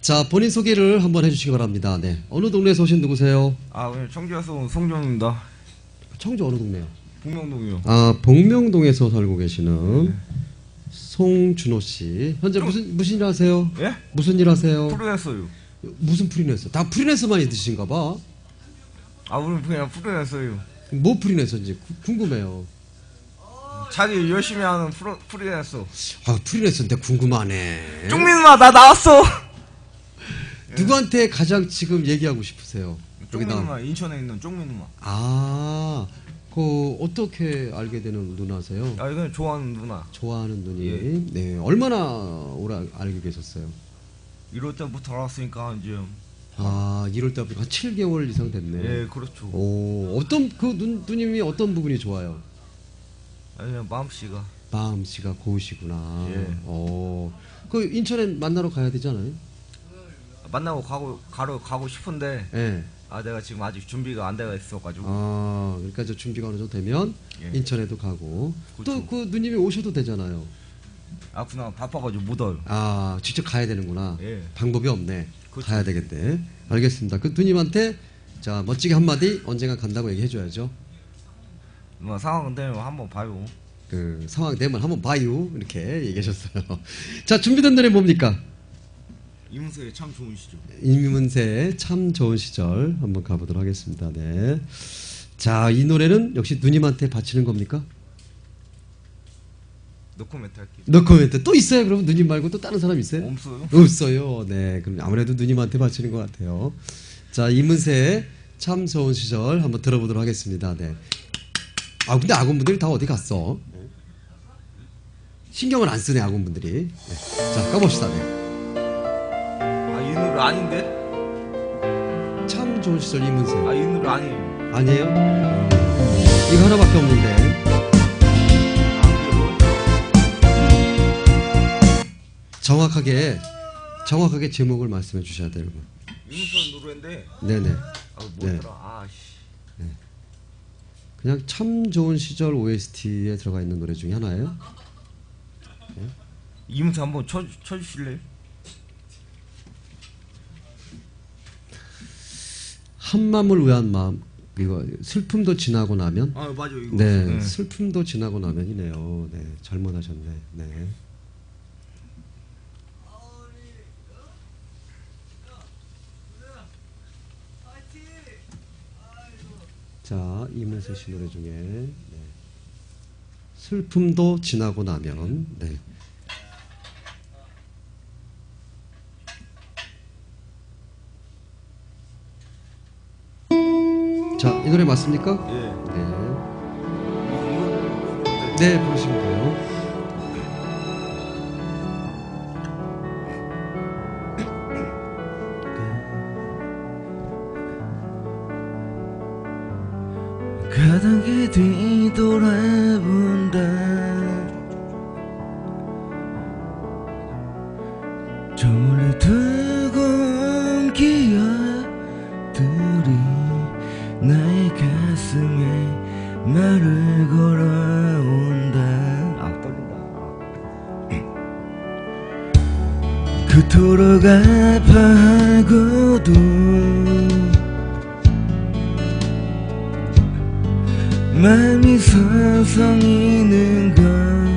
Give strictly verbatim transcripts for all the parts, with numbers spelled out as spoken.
자, 본인 소개를 한번 해주시기 바랍니다. 네, 어느 동네에서 오신 누구세요? 아, 오늘 청주에서 온 송정입니다. 청주 어느 동네요? 복명동이요. 아, 복명동에서 살고 계시는 네. 송준호 씨. 현재 좀- 무슨 무슨 일 하세요? 예? 무슨 일 하세요? 프리랜서요. 무슨 프리랜서? 다 프리랜서만 있으신가 봐. 아, 오늘 그냥 프리랜서요. 뭐 프리랜서인지 구- 궁금해요. 자기 열심히 하는 프로, 프리랜서. 아, 프리랜서인데 궁금하네. 쪽민마 나 나왔어. 누구한테 가장 지금 얘기하고 싶으세요? 여기다. 쪽민마 인천에 있는 쪽민마. 아, 그 어떻게 알게 되는 누나세요? 아, 이건 좋아하는 누나. 좋아하는 누님. 예. 네, 얼마나 오래 알고 계셨어요? 이럴 때부터 알았으니까 이제 아, 이럴 때부터 한 칠 개월 이상 됐네. 예, 그렇죠. 오, 어떤 그 누, 누님이 어떤 부분이 좋아요? 아니, 마음씨가. 마음씨가 고우시구나. 예. 어, 그 인천에 만나러 가야 되잖아요. 만나고 가고 가러 가고 싶은데 예. 아, 내가 지금 아직 준비가 안 돼가 있어가지고. 아, 그러니까 저 준비가 어느 정도 되면 예. 인천에도 가고 그렇죠. 또 그 누님이 오셔도 되잖아요. 아, 그냥 바빠가지고 못 와요. 아, 직접 가야 되는구나. 예. 방법이 없네. 그렇죠. 가야 되겠대. 알겠습니다. 그 누님한테 자 멋지게 한마디 언젠가 간다고 얘기해줘야죠. 뭐 상황은 되면 한번 봐요. 그 상황 되면 한번 봐요. 이렇게 얘기하셨어요. 자, 준비된 노래 뭡니까? 이문세의 참 좋은 시죠. 이문세의 참 좋은 시절 한번 가보도록 하겠습니다. 네. 자, 이 노래는 역시 누님한테 바치는 겁니까? 노코멘트 할게요. 노코멘트 또 있어요? 그러면 누님 말고 또 다른 사람 있어요? 없어요? 없어요. 네, 그럼 아무래도 누님한테 바치는 것 같아요. 자, 이문세의 참 좋은 시절 한번 들어보도록 하겠습니다. 네. 아, 근데 아군분들이 다 어디 갔어? 신경을 안 쓰네, 아군분들이. 네. 자, 까봅시다. 네. 아, 이 노래 아닌데? 참 좋은 시절 이문세. 아, 이 노래 아니에요. 아니에요? 이거 하나밖에 없는데. 정확하게, 정확하게 제목을 말씀해 주셔야 돼요. 이문세 노래인데. 네네. 아, 뭐더라? 네. 아, 씨. 그냥 참 좋은 시절 오에스티에 들어가 있는 노래 중에 하나예요. 이문세 한번 쳐 쳐주실래요? 한마음을 위한 마음. 이거 슬픔도 지나고 나면. 아, 맞아 이거. 네, 네. 슬픔도 지나고 나면이네요. 네, 잘못하셨네. 네. 자, 이문세 씨 노래 중에 네. 슬픔도 지나고 나면. 네. 자, 이 노래 맞습니까? 예. 네. 이거 네, 부르시면 돼요. 가닥에 뒤돌아본다. 저 멀리 두고온 기억들이 나의 가슴에 말을 걸어온다. 아, 떨린다. 그토록 아파하고도 마음이 서성이는 건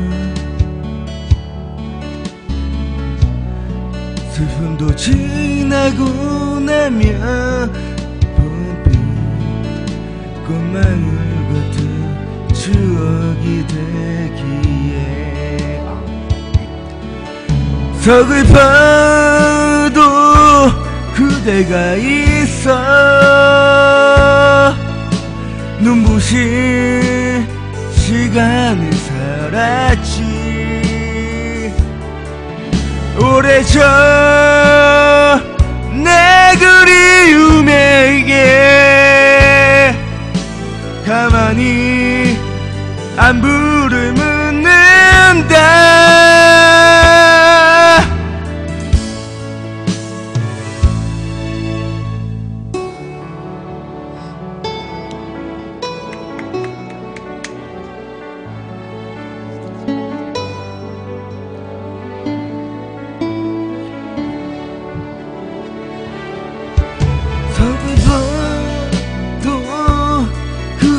슬픔도 지나고 나면 봄빛 꽃마을 같은 추억이 되기에 서글퍼도 그대가 있어. 눈부신 시간을 살았지. 오래전 내 그리움에게 가만히 안부를 묻는다.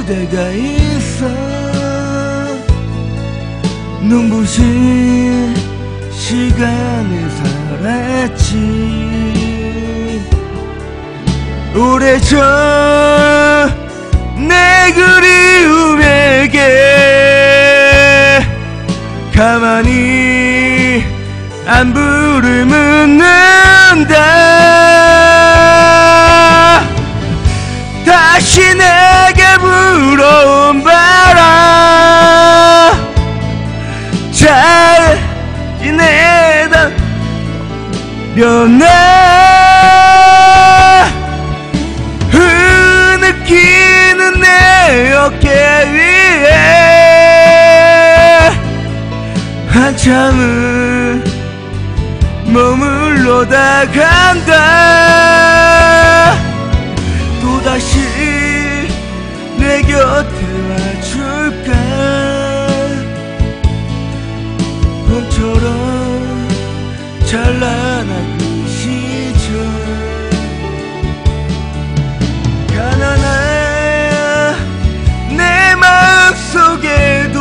그대가 있어 눈부신 시간을 살았지 오래전 내 그리움에게 가만히 안부를 묻는다 다시 내게 불어온 바람 잘 지내다 려나 흐느끼는 내 어깨 위에 한참을 머물러다 간다 또다시 내 곁에 와줄까 봄처럼 찬란한 그 시절 가난한 내 마음속에도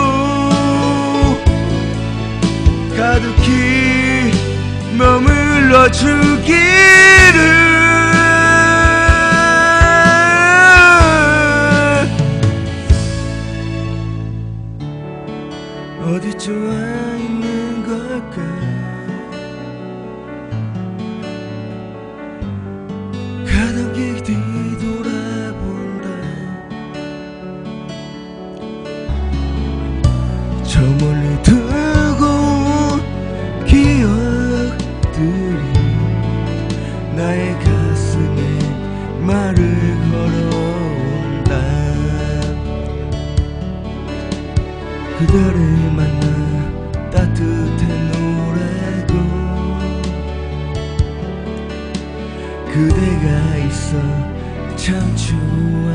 가득히 머물러 주기를 어디쯤 와 있는 걸까 가당기 뒤돌아본다 저 멀리 뜨거운 기억들이 나의 가슴에 말을 걸어온다 그대를 만나 따뜻해 노래고 그대가 있어 참 좋아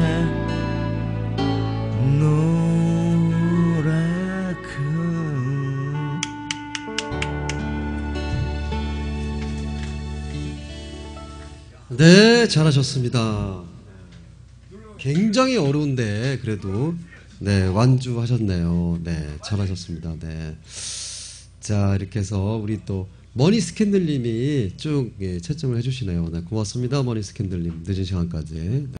노랗고 네, 잘하셨습니다. 굉장히 어려운데 그래도 네 완주하셨네요. 네, 잘하셨습니다. 네, 자 이렇게 해서 우리 또 머니 스캔들님이 쭉 예, 채점을 해주시네요. 네, 고맙습니다, 머니 스캔들님 늦은 시간까지. 네.